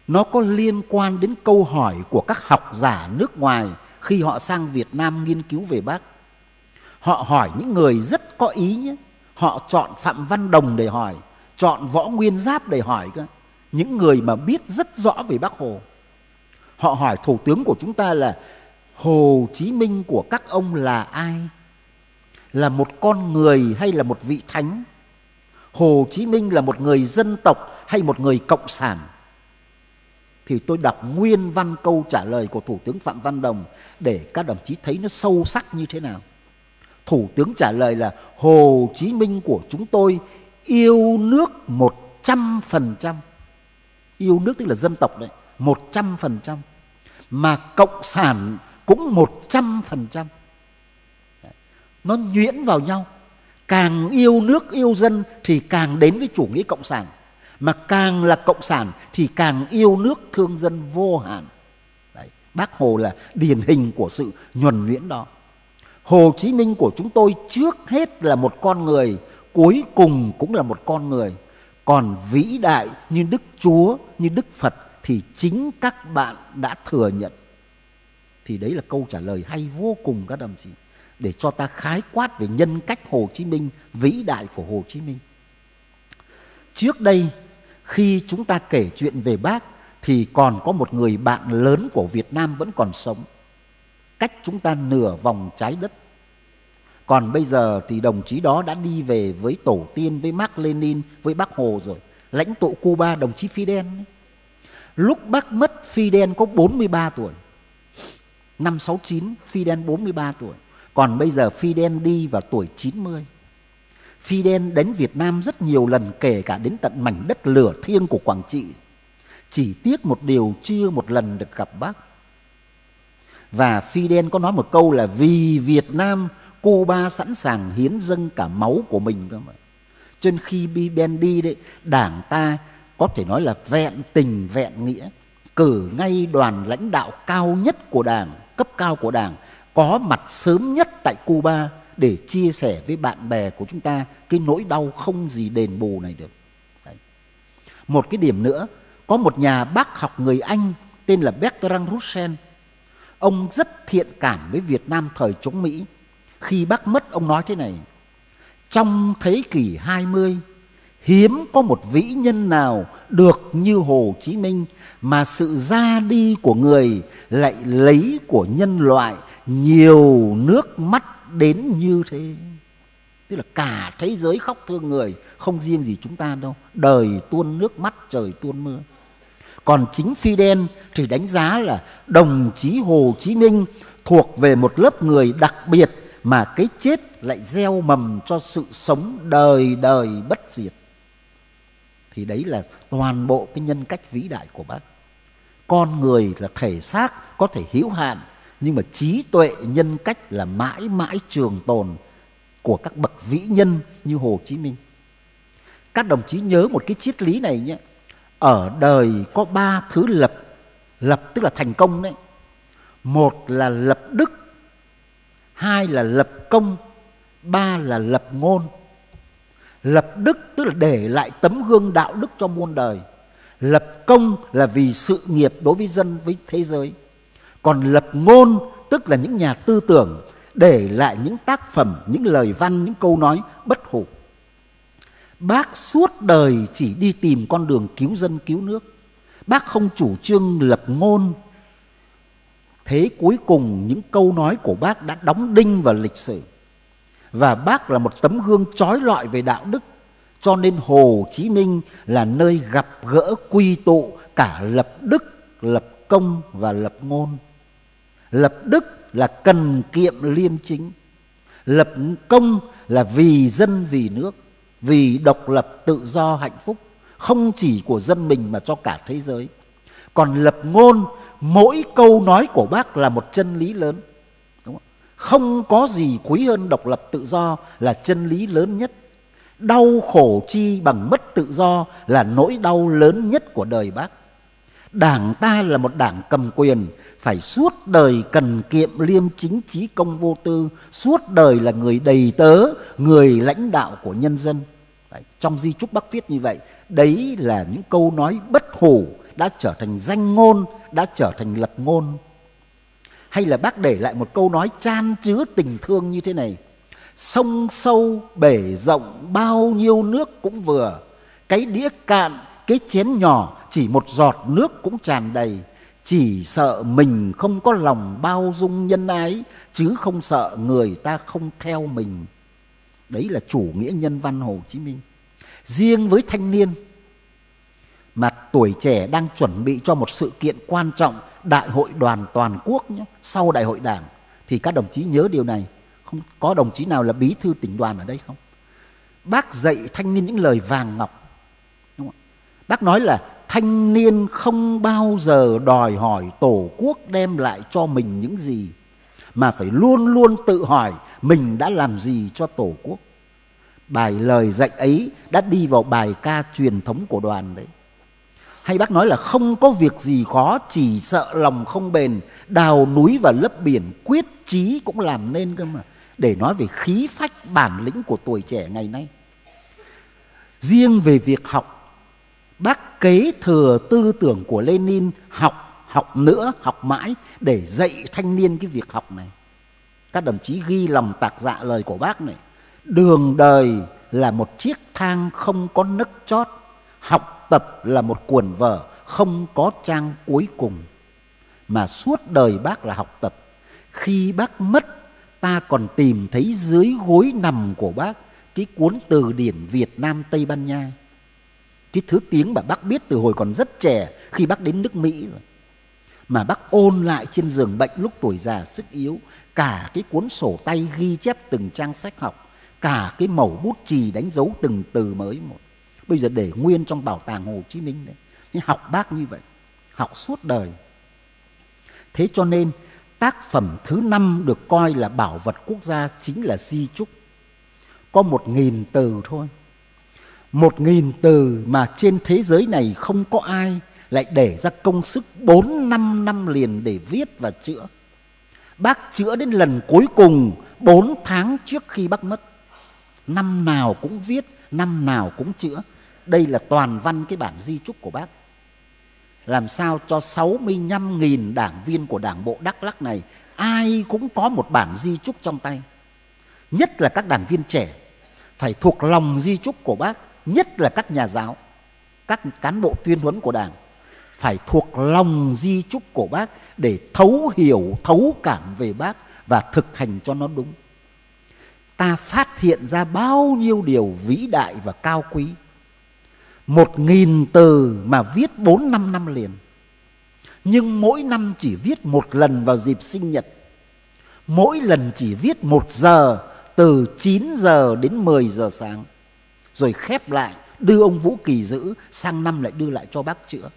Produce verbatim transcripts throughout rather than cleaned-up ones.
nó có liên quan đến câu hỏi của các học giả nước ngoài khi họ sang Việt Nam nghiên cứu về Bác. Họ hỏi những người rất có ý nhé. Họ chọn Phạm Văn Đồng để hỏi, chọn Võ Nguyên Giáp để hỏi cơ. Những người mà biết rất rõ về Bác Hồ. Họ hỏi Thủ tướng của chúng ta là Hồ Chí Minh của các ông là ai? Là một con người hay là một vị thánh? Hồ Chí Minh là một người dân tộc hay một người cộng sản? Thì tôi đọc nguyên văn câu trả lời của Thủ tướng Phạm Văn Đồng để các đồng chí thấy nó sâu sắc như thế nào. Thủ tướng trả lời là Hồ Chí Minh của chúng tôi yêu nước một trăm phần trăm. Yêu nước tức là dân tộc đấy, một trăm phần trăm. Mà cộng sản cũng một trăm phần trăm. Nó nhuyễn vào nhau. Càng yêu nước yêu dân thì càng đến với chủ nghĩa cộng sản. Mà càng là cộng sản thì càng yêu nước thương dân vô hạn. Đấy, Bác Hồ là điển hình của sự nhuần nhuyễn đó. Hồ Chí Minh của chúng tôi trước hết là một con người, cuối cùng cũng là một con người. Còn vĩ đại như Đức Chúa, như Đức Phật thì chính các bạn đã thừa nhận. Thì đấy là câu trả lời hay vô cùng các đồng chí, để cho ta khái quát về nhân cách Hồ Chí Minh, vĩ đại của Hồ Chí Minh. Trước đây, khi chúng ta kể chuyện về Bác thì còn có một người bạn lớn của Việt Nam vẫn còn sống, cách chúng ta nửa vòng trái đất. Còn bây giờ thì đồng chí đó đã đi về với tổ tiên, với Mác Lênin, với Bác Hồ rồi. Lãnh tụ Cuba, đồng chí Fidel. Lúc Bác mất, Fidel có bốn mươi ba tuổi. Năm sáu chín, Fidel bốn mươi ba tuổi. Còn bây giờ Fidel đi vào tuổi chín mươi. Fidel đến Việt Nam rất nhiều lần, kể cả đến tận mảnh đất lửa thiêng của Quảng Trị. Chỉ tiếc một điều, chưa một lần được gặp Bác. Và Fidel có nói một câu là vì Việt Nam, Cuba sẵn sàng hiến dâng cả máu của mình cơ mà. Cho nên khi Fidel đi đấy, Đảng ta có thể nói là vẹn tình vẹn nghĩa, cử ngay đoàn lãnh đạo cao nhất của Đảng, cấp cao của Đảng, có mặt sớm nhất tại Cuba để chia sẻ với bạn bè của chúng ta cái nỗi đau không gì đền bù này được. Đấy. Một cái điểm nữa, có một nhà bác học người Anh tên là Bertrand Russell. Ông rất thiện cảm với Việt Nam thời chống Mỹ. Khi Bác mất, ông nói thế này: trong thế kỷ hai mươi, hiếm có một vĩ nhân nào được như Hồ Chí Minh, mà sự ra đi của người lại lấy của nhân loại nhiều nước mắt đến như thế. Tức là cả thế giới khóc thương người, không riêng gì chúng ta đâu. Đời tuôn nước mắt, trời tuôn mưa. Còn chính Fidel thì đánh giá là đồng chí Hồ Chí Minh thuộc về một lớp người đặc biệt mà cái chết lại gieo mầm cho sự sống đời đời bất diệt. Thì đấy là toàn bộ cái nhân cách vĩ đại của Bác. Con người là thể xác có thể hữu hạn, nhưng mà trí tuệ nhân cách là mãi mãi trường tồn của các bậc vĩ nhân như Hồ Chí Minh. Các đồng chí nhớ một cái triết lý này nhé. Ở đời có ba thứ lập. Lập tức là thành công đấy. Một là lập đức, hai là lập công, ba là lập ngôn. Lập đức tức là để lại tấm gương đạo đức cho muôn đời. Lập công là vì sự nghiệp đối với dân, với thế giới. Còn lập ngôn tức là những nhà tư tưởng để lại những tác phẩm, những lời văn, những câu nói bất hủ. Bác suốt đời chỉ đi tìm con đường cứu dân cứu nước. Bác không chủ trương lập ngôn. Thế cuối cùng những câu nói của Bác đã đóng đinh vào lịch sử. Và Bác là một tấm gương chói lọi về đạo đức. Cho nên Hồ Chí Minh là nơi gặp gỡ quy tụ cả lập đức, lập công và lập ngôn. Lập đức là cần kiệm liêm chính. Lập công là vì dân vì nước, vì độc lập tự do hạnh phúc, không chỉ của dân mình mà cho cả thế giới. Còn lập ngôn, mỗi câu nói của Bác là một chân lý lớn. Đúng không? Không có gì quý hơn độc lập tự do là chân lý lớn nhất. Đau khổ chi bằng mất tự do là nỗi đau lớn nhất của đời Bác. Đảng ta là một đảng cầm quyền, phải suốt đời cần kiệm liêm chính, trí công vô tư, suốt đời là người đầy tớ, người lãnh đạo của nhân dân. Đấy, trong di chúc Bác viết như vậy. Đấy là những câu nói bất hủ đã trở thành danh ngôn, đã trở thành lập ngôn. Hay là bác để lại một câu nói chan chứa tình thương như thế này: sông sâu bể rộng bao nhiêu nước cũng vừa, cái đĩa cạn cái chén nhỏ chỉ một giọt nước cũng tràn đầy. Chỉ sợ mình không có lòng bao dung nhân ái, chứ không sợ người ta không theo mình. Đấy là chủ nghĩa nhân văn Hồ Chí Minh. Riêng với thanh niên, mà tuổi trẻ đang chuẩn bị cho một sự kiện quan trọng, Đại hội Đoàn toàn quốc nhé, sau Đại hội Đảng, thì các đồng chí nhớ điều này. Không có đồng chí nào là bí thư tỉnh đoàn ở đây không? Bác dạy thanh niên những lời vàng ngọc, đúng không? Bác nói là thanh niên không bao giờ đòi hỏi Tổ quốc đem lại cho mình những gì, mà phải luôn luôn tự hỏi mình đã làm gì cho Tổ quốc. Bài lời dạy ấy đã đi vào bài ca truyền thống của đoàn đấy. Hay bác nói là không có việc gì khó, chỉ sợ lòng không bền, đào núi và lấp biển, quyết chí cũng làm nên cơ mà. Để nói về khí phách bản lĩnh của tuổi trẻ ngày nay. Riêng về việc học, bác kế thừa tư tưởng của Lenin, học, học nữa, học mãi, để dạy thanh niên cái việc học này. Các đồng chí ghi lòng tạc dạ lời của bác này: đường đời là một chiếc thang không có nấc chót, học tập là một cuốn vở không có trang cuối cùng. Mà suốt đời bác là học tập. Khi bác mất, ta còn tìm thấy dưới gối nằm của bác cái cuốn từ điển Việt Nam Tây Ban Nha, cái thứ tiếng mà bác biết từ hồi còn rất trẻ, khi bác đến nước Mỹ rồi. Mà bác ôn lại trên giường bệnh lúc tuổi già sức yếu, cả cái cuốn sổ tay ghi chép từng trang sách học, cả cái mẩu bút chì đánh dấu từng từ mới một. Bây giờ để nguyên trong bảo tàng Hồ Chí Minh đấy. Nhưng học bác như vậy, học suốt đời. Thế cho nên tác phẩm thứ năm được coi là bảo vật quốc gia chính là di chúc. Có một nghìn từ thôi. Một nghìn từ mà trên thế giới này không có ai lại để ra công sức bốn năm năm liền để viết và chữa. Bác chữa đến lần cuối cùng bốn tháng trước khi bác mất. Năm nào cũng viết, năm nào cũng chữa. Đây là toàn văn cái bản di chúc của bác. Làm sao cho sáu mươi lăm nghìn đảng viên của Đảng bộ Đắk Lắk này ai cũng có một bản di chúc trong tay. Nhất là các đảng viên trẻ phải thuộc lòng di chúc của bác. Nhất là các nhà giáo, các cán bộ tuyên huấn của Đảng phải thuộc lòng di chúc của bác để thấu hiểu, thấu cảm về bác và thực hành cho nó đúng. Ta phát hiện ra bao nhiêu điều vĩ đại và cao quý. Một nghìn từ mà viết bốn năm năm liền. Nhưng mỗi năm chỉ viết một lần vào dịp sinh nhật. Mỗi lần chỉ viết một giờ, từ chín giờ đến mười giờ sáng. Rồi khép lại, đưa ông Vũ Kỳ giữ, sang năm lại đưa lại cho bác chữa.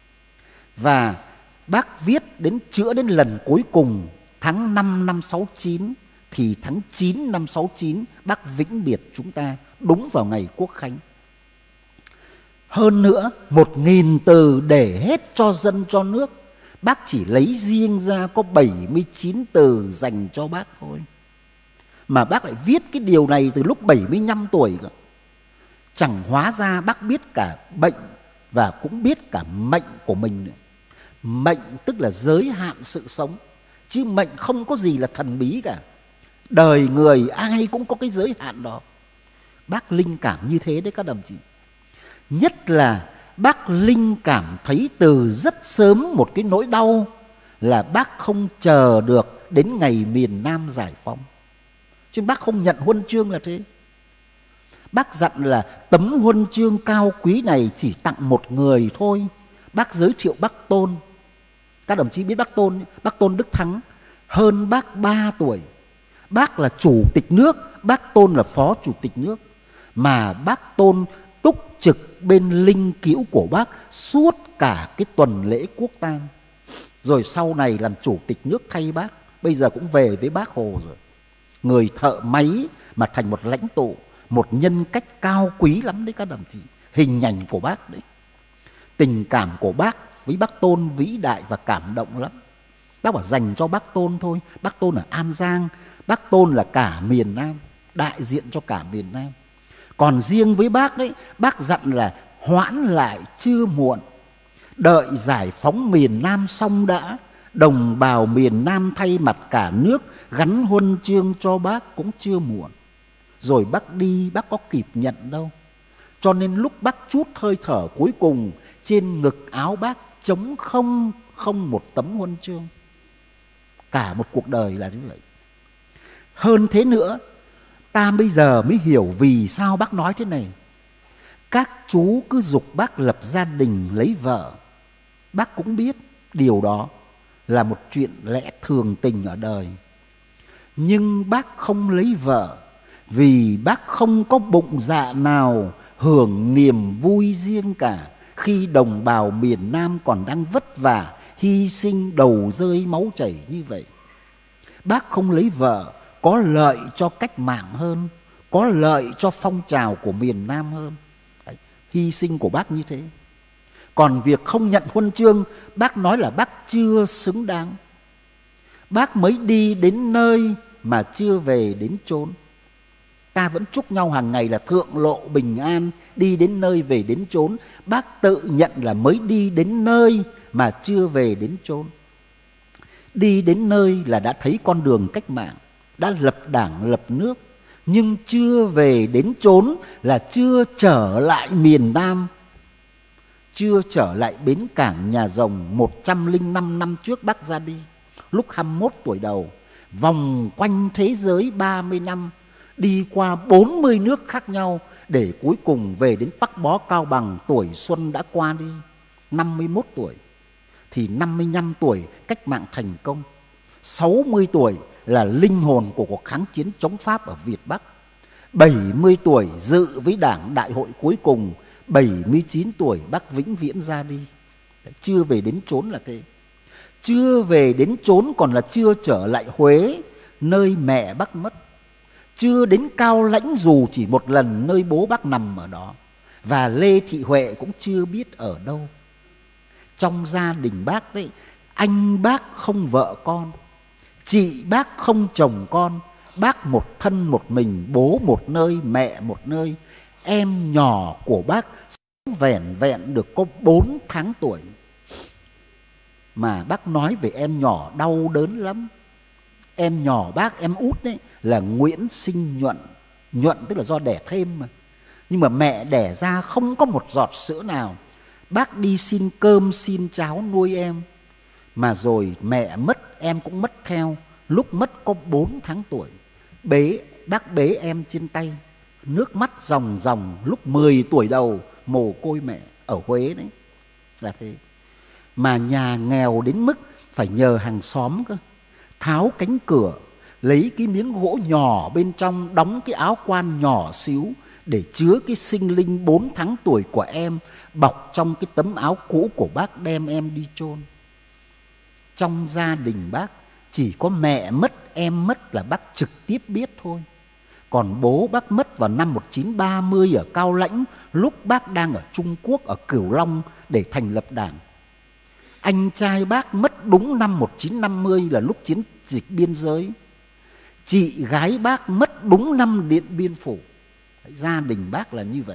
Và bác viết đến chữa đến lần cuối cùng tháng năm năm sáu chín, thì tháng chín năm sáu chín bác vĩnh biệt chúng ta đúng vào ngày Quốc khánh. Hơn nữa, một nghìn từ để hết cho dân cho nước, bác chỉ lấy riêng ra có bảy mươi chín từ dành cho bác thôi. Mà bác lại viết cái điều này từ lúc bảy mươi lăm tuổi cơ. Chẳng hóa ra bác biết cả bệnh và cũng biết cả mệnh của mình nữa. Mệnh tức là giới hạn sự sống, chứ mệnh không có gì là thần bí cả. Đời người ai cũng có cái giới hạn đó. Bác linh cảm như thế đấy các đồng chí. Nhất là bác linh cảm thấy từ rất sớm một cái nỗi đau là bác không chờ được đến ngày miền Nam giải phóng. Chứ bác không nhận huân chương là thế. Bác dặn là tấm huân chương cao quý này chỉ tặng một người thôi. Bác giới thiệu bác Tôn. Các đồng chí biết bác Tôn, bác Tôn Đức Thắng, hơn bác ba tuổi. Bác là chủ tịch nước, bác Tôn là phó chủ tịch nước. Mà bác Tôn túc trực bên linh cữu của bác suốt cả cái tuần lễ quốc tang. Rồi sau này làm chủ tịch nước thay bác. Bây giờ cũng về với bác Hồ rồi. Người thợ máy mà thành một lãnh tụ, một nhân cách cao quý lắm đấy các đồng chí. Hình ảnh của bác đấy. Tình cảm của bác với bác Tôn vĩ đại và cảm động lắm. Bác bảo dành cho bác Tôn thôi. Bác Tôn ở An Giang, bác Tôn là cả miền Nam, đại diện cho cả miền Nam. Còn riêng với bác đấy, bác dặn là hoãn lại chưa muộn. đợi giải phóng miền Nam xong đã, đồng bào miền Nam thay mặt cả nước gắn huân chương cho bác cũng chưa muộn. Rồi bác đi, bác có kịp nhận đâu. Cho nên lúc bác trút hơi thở cuối cùng, trên ngực áo bác trống không, không một tấm huân chương. Cả một cuộc đời là như vậy. Hơn thế nữa, ta bây giờ mới hiểu vì sao bác nói thế này. Các chú cứ giục bác lập gia đình lấy vợ. Bác cũng biết điều đó là một chuyện lẽ thường tình ở đời. Nhưng bác không lấy vợ vì bác không có bụng dạ nào hưởng niềm vui riêng cả, khi đồng bào miền Nam còn đang vất vả, hy sinh, đầu rơi máu chảy như vậy. Bác không lấy vợ có lợi cho cách mạng hơn, có lợi cho phong trào của miền Nam hơn. Đấy, hy sinh của bác như thế. Còn việc không nhận huân chương, bác nói là bác chưa xứng đáng. Bác mới đi đến nơi mà chưa về đến chốn. Ta vẫn chúc nhau hàng ngày là thượng lộ bình an, đi đến nơi về đến chốn. Bác tự nhận là mới đi đến nơi mà chưa về đến chốn. Đi đến nơi là đã thấy con đường cách mạng, đã lập đảng lập nước, nhưng chưa về đến chốn là chưa trở lại miền Nam, chưa trở lại bến cảng Nhà Rồng một trăm lẻ năm năm trước bác ra đi. Lúc hai mươi mốt tuổi đầu, vòng quanh thế giới ba mươi năm, đi qua bốn mươi nước khác nhau, để cuối cùng về đến Bắc Bó Cao Bằng, tuổi xuân đã qua đi, năm mươi mốt tuổi. Thì năm mươi lăm tuổi cách mạng thành công, sáu mươi tuổi là linh hồn của cuộc kháng chiến chống Pháp ở Việt Bắc, bảy mươi tuổi dự với Đảng đại hội cuối cùng, bảy mươi chín tuổi bác vĩnh viễn ra đi. Chưa về đến chốn là thế. Chưa về đến chốn còn là chưa trở lại Huế, nơi mẹ bác mất. Chưa đến Cao Lãnh dù chỉ một lần, nơi bố bác nằm ở đó. Và Lê Thị Huệ cũng chưa biết ở đâu. Trong gia đình bác đấy, anh bác không vợ con, chị bác không chồng con, bác một thân một mình, bố một nơi, mẹ một nơi. Em nhỏ của bác sống vẻn vẹn được có bốn tháng tuổi. Mà bác nói về em nhỏ đau đớn lắm. Em nhỏ bác, em út đấy, là Nguyễn Sinh Nhuận. Nhuận tức là do đẻ thêm mà. Nhưng mà mẹ đẻ ra không có một giọt sữa nào. Bác đi xin cơm xin cháo nuôi em. Mà rồi mẹ mất, em cũng mất theo. Lúc mất có bốn tháng tuổi. Bế, bác bế em trên tay, nước mắt ròng ròng. Lúc mười tuổi đầu mồ côi mẹ ở Huế đấy. Là thế. Mà nhà nghèo đến mức phải nhờ hàng xóm cơ, tháo cánh cửa, lấy cái miếng gỗ nhỏ bên trong, đóng cái áo quan nhỏ xíu để chứa cái sinh linh bốn tháng tuổi của em, bọc trong cái tấm áo cũ của bác, đem em đi chôn. Trong gia đình bác chỉ có mẹ mất, em mất là bác trực tiếp biết thôi. Còn bố bác mất vào năm một nghìn chín trăm ba mươi ở Cao Lãnh, lúc bác đang ở Trung Quốc, ở Cửu Long để thành lập đảng. Anh trai bác mất đúng năm một nghìn chín trăm năm mươi là lúc chiến dịch biên giới. Chị gái bác mất đúng năm Điện Biên Phủ. Gia đình bác là như vậy.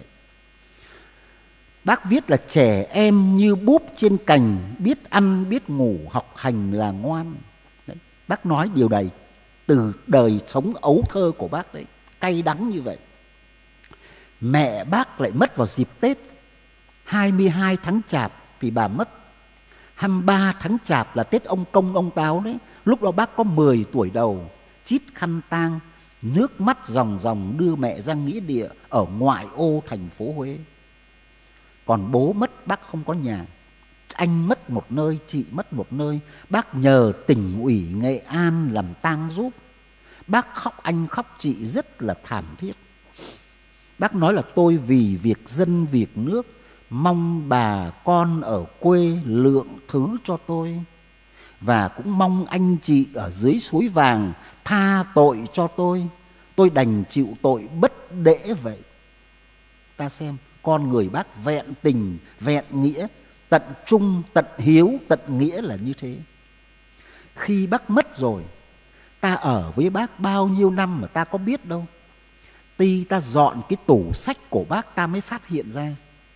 Bác viết là trẻ em như búp trên cành, biết ăn biết ngủ, học hành là ngoan. Đấy, bác nói điều này từ đời sống ấu thơ của bác đấy, cay đắng như vậy. Mẹ bác lại mất vào dịp Tết, hai mươi hai tháng Chạp thì bà mất. hai mươi ba tháng Chạp là Tết ông Công ông Táo đấy. Lúc đó bác có mười tuổi đầu, chít khăn tang, nước mắt ròng ròng đưa mẹ ra nghĩa địa ở ngoại ô thành phố Huế. Còn bố mất, bác không có nhà. Anh mất một nơi, chị mất một nơi. Bác nhờ tỉnh ủy Nghệ An làm tang giúp. Bác khóc, anh khóc, chị rất là thảm thiết. Bác nói là tôi vì việc dân việc nước, mong bà con ở quê lượng thứ cho tôi. Và cũng mong anh chị ở dưới suối vàng tha tội cho tôi. Tôi đành chịu tội bất đễ vậy. Ta xem, con người bác vẹn tình, vẹn nghĩa, tận trung, tận hiếu, tận nghĩa là như thế. Khi bác mất rồi, ta ở với bác bao nhiêu năm mà ta có biết đâu. Tuy ta dọn cái tủ sách của bác ta mới phát hiện ra.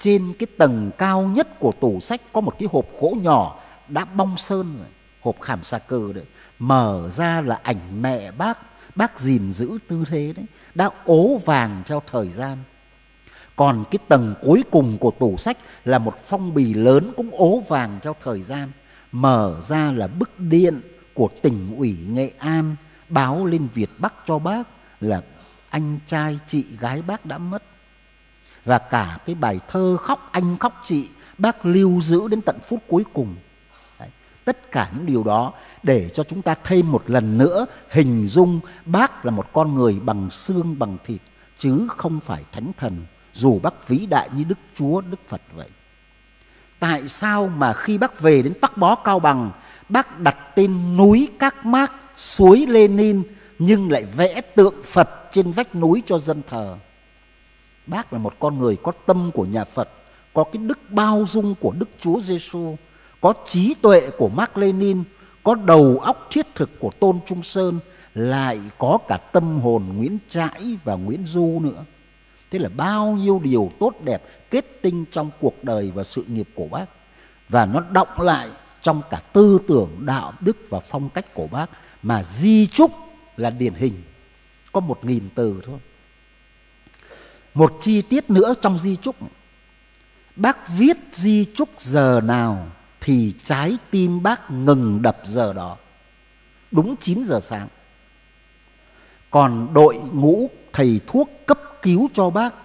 trên cái tầng cao nhất của tủ sách có một cái hộp gỗ nhỏ đã bong sơn rồi, hộp khảm xà cừ đấy. Mở ra là ảnh mẹ bác, bác gìn giữ tư thế đấy, đã ố vàng theo thời gian. Còn cái tầng cuối cùng của tủ sách là một phong bì lớn cũng ố vàng theo thời gian. Mở ra là bức điện của tỉnh ủy Nghệ An báo lên Việt Bắc cho bác là anh trai chị gái bác đã mất. Và cả cái bài thơ Khóc Anh Khóc Chị bác lưu giữ đến tận phút cuối cùng. Đấy, tất cả những điều đó để cho chúng ta thêm một lần nữa hình dung bác là một con người bằng xương bằng thịt, chứ không phải thánh thần, dù bác vĩ đại như Đức Chúa, Đức Phật vậy. Tại sao mà khi bác về đến Bắc Bó Cao Bằng, bác đặt tên núi Các Mác, suối Lenin, nhưng lại vẽ tượng Phật trên vách núi cho dân thờ? Bác là một con người có tâm của nhà Phật, có cái đức bao dung của Đức Chúa Giêsu, có trí tuệ của Mác Lênin, có đầu óc thiết thực của Tôn Trung Sơn, lại có cả tâm hồn Nguyễn Trãi và Nguyễn Du nữa. Thế là bao nhiêu điều tốt đẹp kết tinh trong cuộc đời và sự nghiệp của bác, và nó đọng lại trong cả tư tưởng, đạo đức và phong cách của bác, mà di chúc là điển hình, có một nghìn từ thôi. Một chi tiết nữa trong di chúc, bác viết di chúc giờ nào thì trái tim bác ngừng đập giờ đó, đúng chín giờ sáng. Còn đội ngũ thầy thuốc cấp cứu cho bác,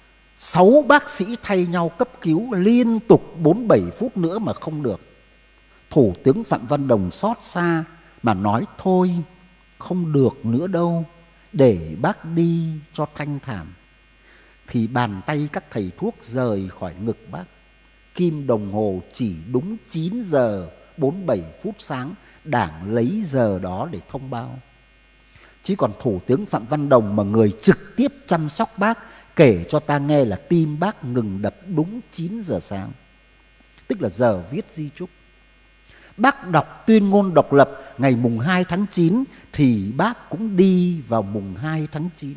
sáu bác sĩ thay nhau cấp cứu liên tục bốn bảy phút nữa mà không được. Thủ tướng Phạm Văn Đồng xót xa mà nói thôi không được nữa đâu, để bác đi cho thanh thản. Thì bàn tay các thầy thuốc rời khỏi ngực bác, kim đồng hồ chỉ đúng chín giờ bốn bảy phút sáng, Đảng lấy giờ đó để thông báo. Chứ còn Thủ tướng Phạm Văn Đồng mà người trực tiếp chăm sóc bác kể cho ta nghe là tim bác ngừng đập đúng chín giờ sáng, tức là giờ viết di chúc. Bác đọc tuyên ngôn độc lập ngày mùng hai tháng chín thì bác cũng đi vào mùng hai tháng chín.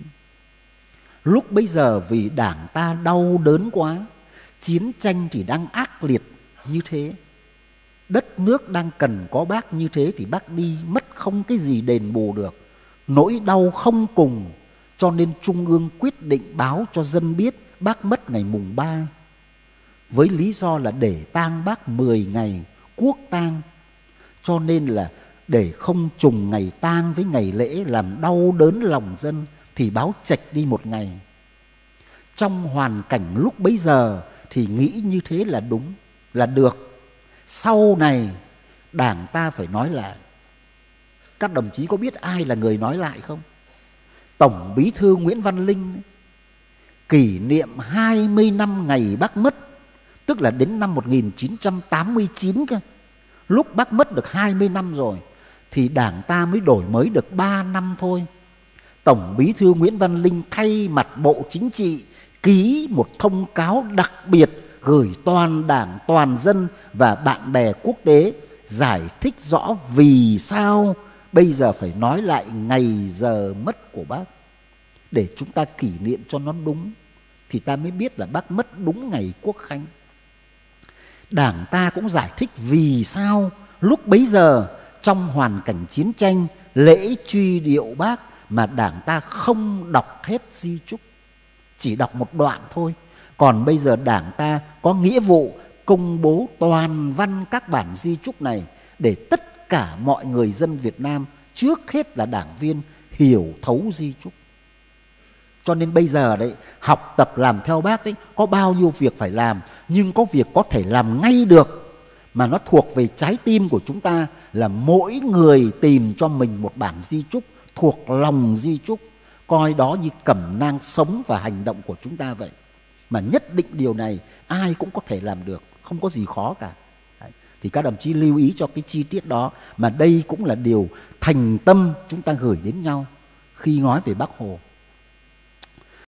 Lúc bấy giờ vì Đảng ta đau đớn quá, chiến tranh thì đang ác liệt như thế, đất nước đang cần có bác như thế, thì bác đi mất không cái gì đền bù được, nỗi đau không cùng. Cho nên Trung ương quyết định báo cho dân biết bác mất ngày mùng ba, với lý do là để tang bác mười ngày, quốc tang. Cho nên là để không trùng ngày tang với ngày lễ làm đau đớn lòng dân, thì báo chệch đi một ngày. Trong hoàn cảnh lúc bấy giờ thì nghĩ như thế là đúng, là được. Sau này Đảng ta phải nói lại. Các đồng chí có biết ai là người nói lại không? Tổng Bí thư Nguyễn Văn Linh kỷ niệm hai mươi năm ngày bác mất, tức là đến năm một nghìn chín trăm tám mươi chín cơ. Lúc bác mất được hai mươi năm rồi thì Đảng ta mới đổi mới được ba năm thôi. Tổng Bí thư Nguyễn Văn Linh thay mặt Bộ Chính trị ký một thông cáo đặc biệt gửi toàn Đảng, toàn dân và bạn bè quốc tế, giải thích rõ vì sao bây giờ phải nói lại ngày giờ mất của bác, để chúng ta kỷ niệm cho nó đúng, thì ta mới biết là bác mất đúng ngày Quốc khánh. Đảng ta cũng giải thích vì sao lúc bấy giờ trong hoàn cảnh chiến tranh, lễ truy điệu bác mà Đảng ta không đọc hết di chúc, chỉ đọc một đoạn thôi. Còn bây giờ Đảng ta có nghĩa vụ công bố toàn văn các bản di chúc này để tất cả mọi người dân Việt Nam, trước hết là đảng viên, hiểu thấu di chúc. Cho nên bây giờ đấy, học tập làm theo bác đấy, có bao nhiêu việc phải làm, nhưng có việc có thể làm ngay được, mà nó thuộc về trái tim của chúng ta, là mỗi người tìm cho mình một bản di chúc thuộc lòng di chúc, coi đó như cẩm nang sống và hành động của chúng ta vậy. Mà nhất định điều này ai cũng có thể làm được, không có gì khó cả. Đấy. Thì các đồng chí lưu ý cho cái chi tiết đó, mà đây cũng là điều thành tâm chúng ta gửi đến nhau khi nói về Bác Hồ.